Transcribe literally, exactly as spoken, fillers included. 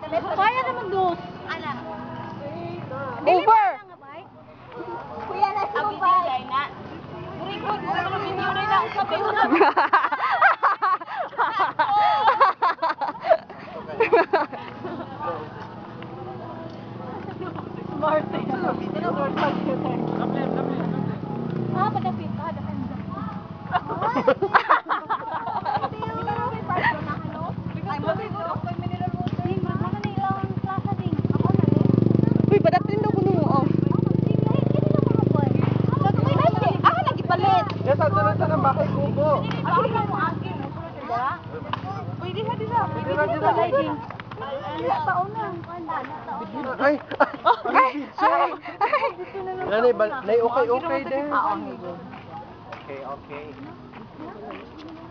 Kaya naman dos. Ala. Uber! Kuya na si Mubay. Na. Good, good. Ano video rin na. Sabi mo na. Smart. Ah, padapit. Ah, dapit. Uy, padapin daw ko nung oh. Ako nagipalit. Yes, ang sunod ng bahay kubo. Pwede na din na. Pwede na din na. Ay! Ay! Ay! Nanay, okay, okay din. Okay, okay.